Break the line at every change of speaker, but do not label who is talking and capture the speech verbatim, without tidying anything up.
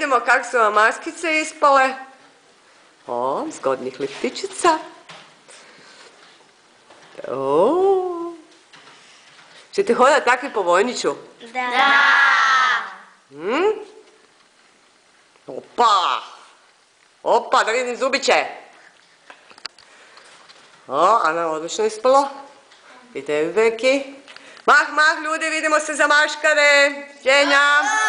vidimo kako su vam maskice ispale. O, zgodnih liptičica. O. Ćete hodati takvi po Vojniću?
Da.
Hmm? Opa! Opa, da vidim zubiće. O, Ana, odlično ispalo. I tebi, Beki. Mah, mah, ljudi, vidimo se za maškare. Ženja.